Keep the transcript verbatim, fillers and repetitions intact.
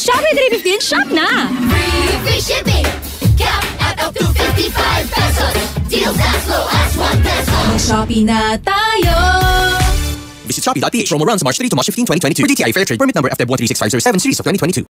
Shopee three fifteen shop na! Free, free shipping! Cap at up to fifty-five pesos! Deals as low as one peso! Mag-Shopee na tayo! Visit Shopee dot p h. Promo runs March third to March fifteenth, twenty twenty-two. For D T I Fair Trade Permit number F T E B one three six five zero seven series of twenty twenty-two.